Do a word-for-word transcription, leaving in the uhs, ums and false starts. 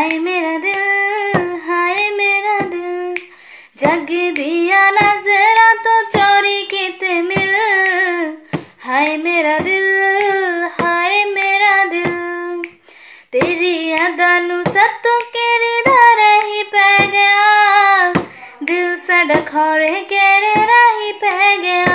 हाय मेरा दिल, हाय मेरा दिल, जग दिया नजरा तो चोरी कीते मिल। हाय मेरा दिल, हाय मेरा दिल, तेरी यादां नू सत्तों केरे दा रही पै गया, दिल साडा खौरे केरे राही पै गया।